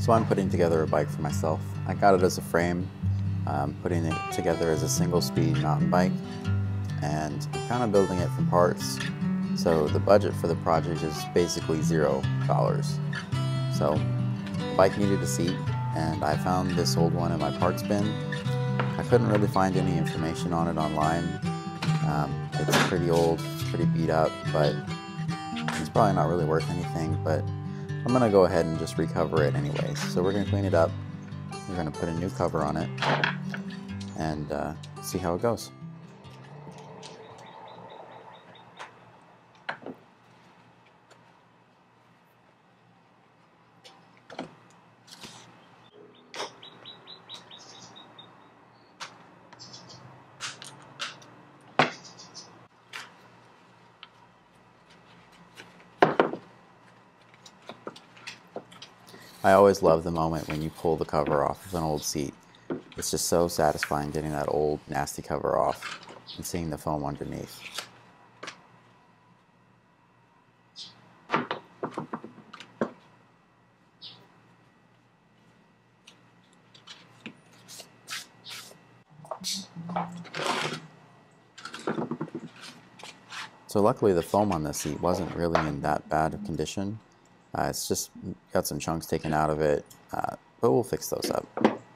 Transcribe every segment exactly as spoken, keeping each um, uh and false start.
So I'm putting together a bike for myself. I got it as a frame, um, putting it together as a single speed mountain bike, and I'm kind of building it from parts. So the budget for the project is basically zero dollars. So the bike needed a seat, and I found this old one in my parts bin. I couldn't really find any information on it online. Um, it's pretty old, it's pretty beat up, but it's probably not really worth anything, but I'm gonna go ahead and just recover it anyways. So we're gonna clean it up, we're gonna put a new cover on it, and uh, see how it goes. I always love the moment when you pull the cover off of an old seat. It's just so satisfying getting that old nasty cover off and seeing the foam underneath. So luckily the foam on this seat wasn't really in that bad of condition. Uh, it's just got some chunks taken out of it, uh, but we'll fix those up.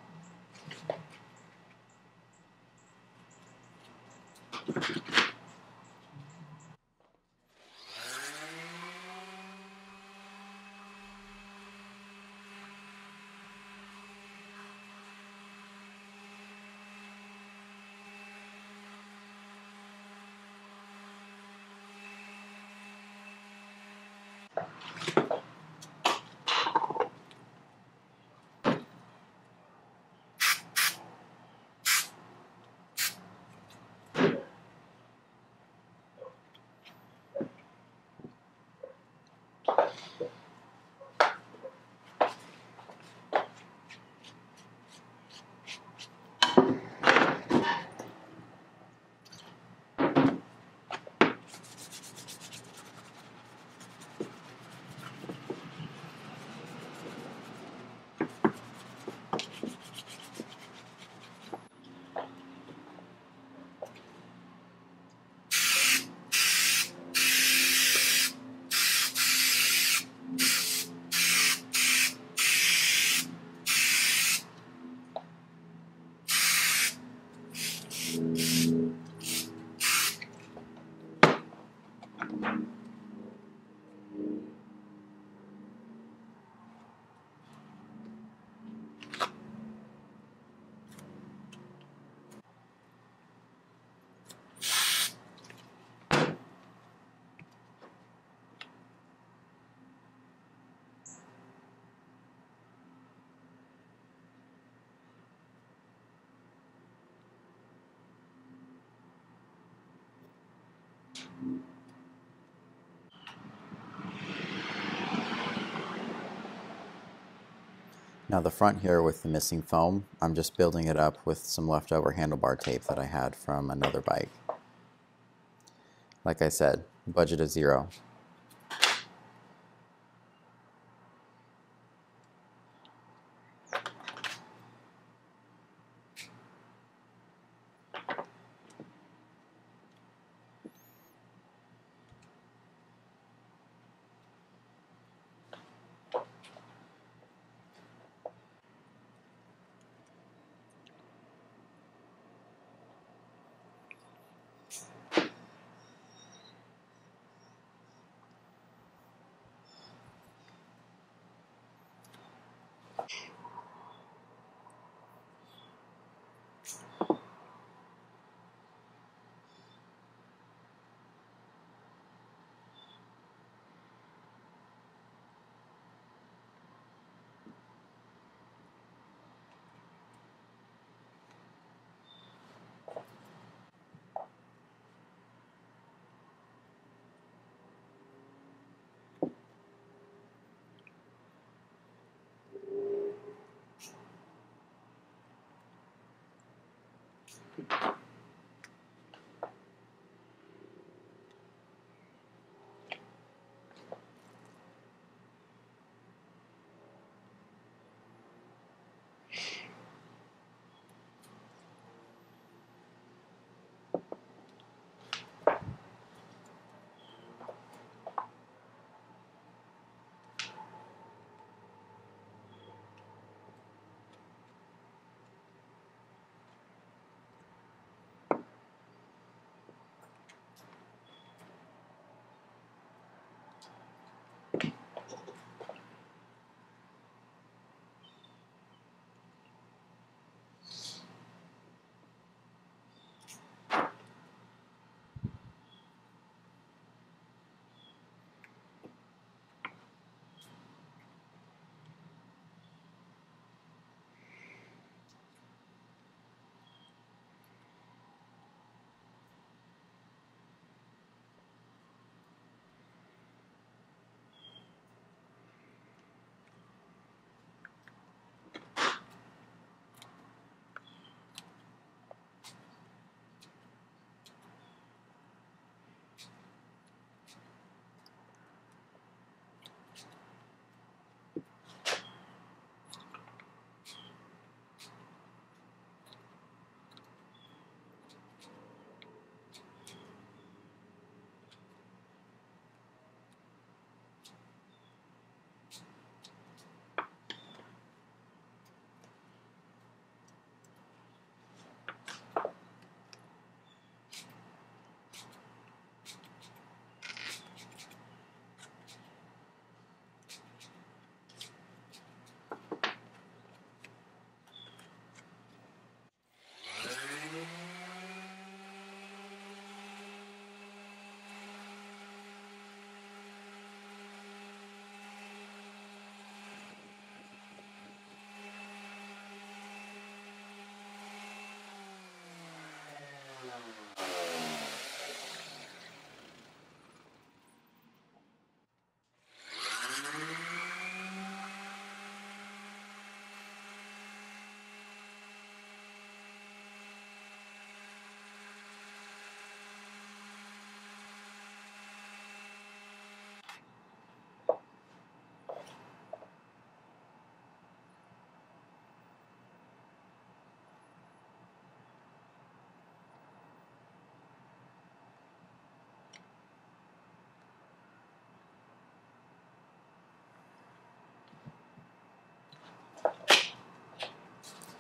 Now the front here with the missing foam, I'm just building it up with some leftover handlebar tape that I had from another bike. Like I said, budget is zero.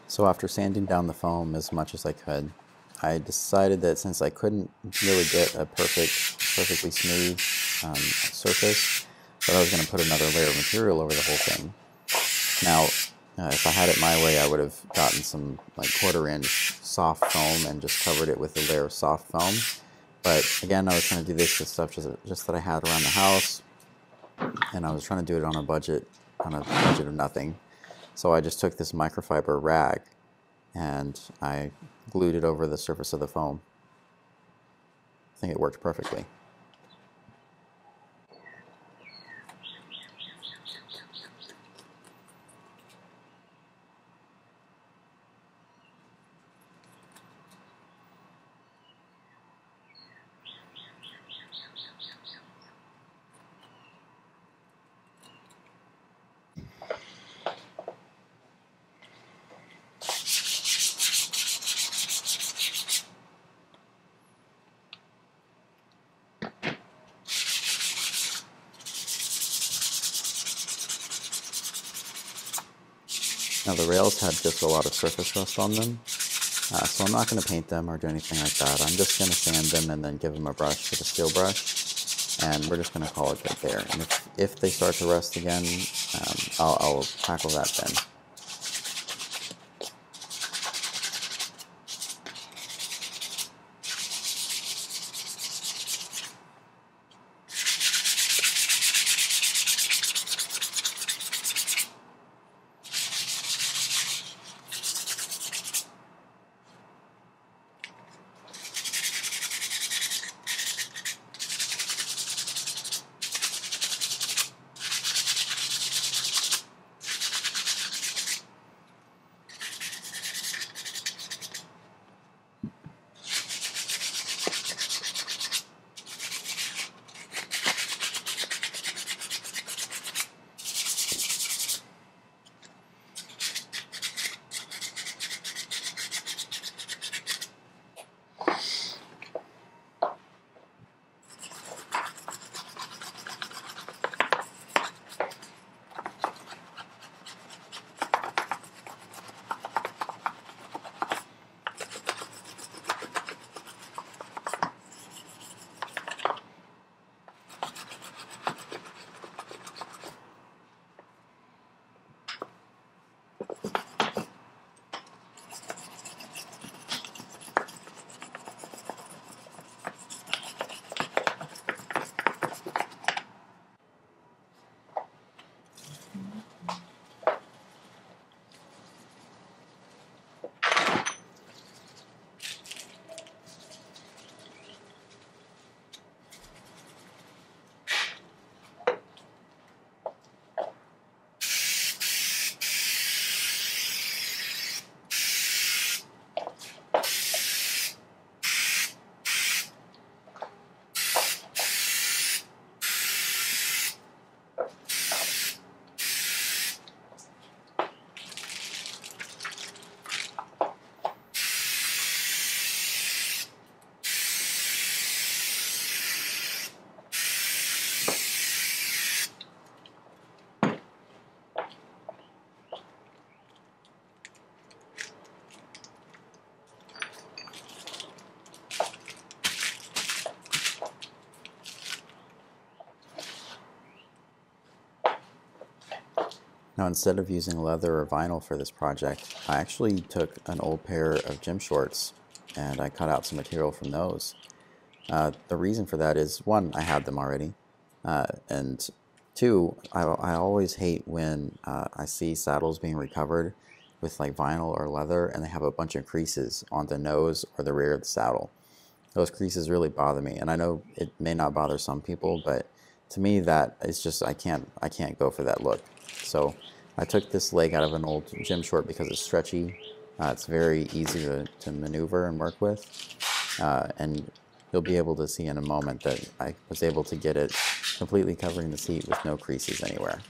So after sanding down the foam as much as I could, I decided that since I couldn't really get a perfect, perfectly smooth um, surface, that I was going to put another layer of material over the whole thing. Now, uh, if I had it my way, I would have gotten some like quarter inch soft foam and just covered it with a layer of soft foam. But again, I was trying to do this with stuff just, just that I had around the house, and I was trying to do it on a budget, on a budget of nothing. So I just took this microfiber rag and I glued it over the surface of the foam. I think it worked perfectly. Now the rails had just a lot of surface rust on them, uh, so I'm not going to paint them or do anything like that. I'm just going to sand them and then give them a brush with a steel brush, and we're just going to call it good there. And if, if they start to rust again, um, I'll, I'll tackle that then. Now, instead of using leather or vinyl for this project, I actually took an old pair of gym shorts and I cut out some material from those. Uh, the reason for that is, one, I had them already, uh, and two, I, I always hate when uh, I see saddles being recovered with like vinyl or leather and they have a bunch of creases on the nose or the rear of the saddle. Those creases really bother me, and I know it may not bother some people, but to me that is just, I can't, I can't go for that look. So I took this leg out of an old gym short because it's stretchy. Uh, it's very easy to, to maneuver and work with. Uh, and you'll be able to see in a moment that I was able to get it completely covering the seat with no creases anywhere.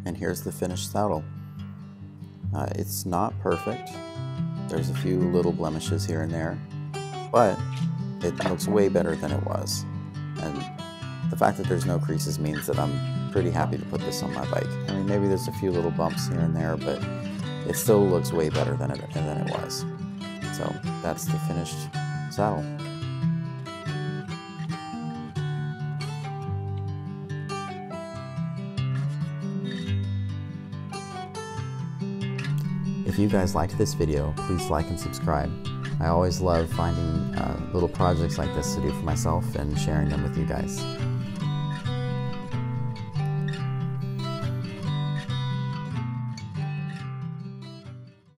and here's the finished saddle. Uh, it's not perfect. There's a few little blemishes here and there, but it looks way better than it was. And the fact that there's no creases means that I'm pretty happy to put this on my bike. I mean, maybe there's a few little bumps here and there, but it still looks way better than it, than it was. So that's the finished saddle. If you guys liked this video, please like and subscribe. I always love finding uh, little projects like this to do for myself and sharing them with you guys.